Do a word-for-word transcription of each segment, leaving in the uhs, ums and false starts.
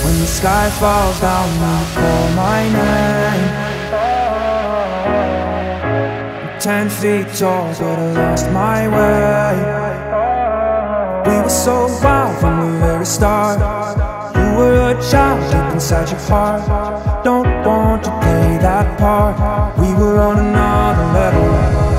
When the sky falls down, you call my name. I'm ten feet tall, but I lost my way. We were so wild from the very start. You were a child deep inside your heart. Don't want to play that part. We were on another level.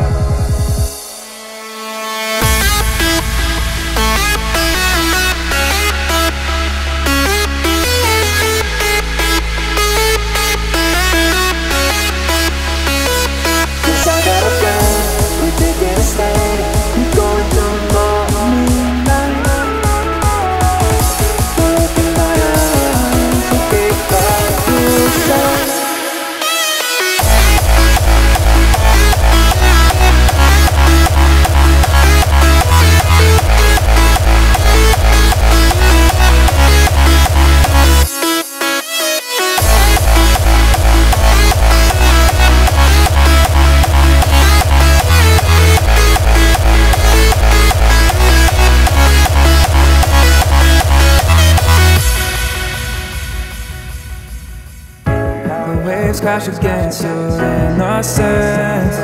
Crash against your innocence.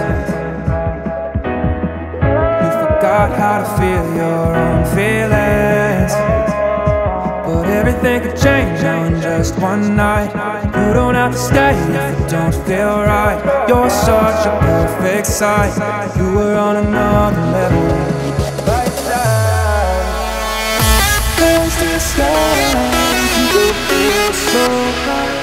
You forgot how to feel your own feelings. But everything could change now in just one night. You don't have to stay if it don't feel right. You're such a perfect sight. You were on another level. Right side, close to the sky. You feel so right.